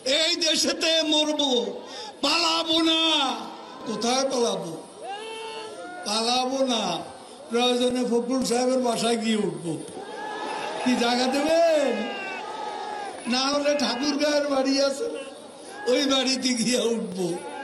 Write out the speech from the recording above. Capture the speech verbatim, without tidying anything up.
এই দেশেতে মরবো, পালাবো না। কোথায় পালাবো? পালাবো না, প্রয়োজনে ফখরুল সাহেবের বাসায় গিয়ে উঠবো। কি জায়গা দেবেন? না হলে ঠাকুর গায়ের বাড়ি আছে, ওই বাড়িতে গিয়ে উঠবো।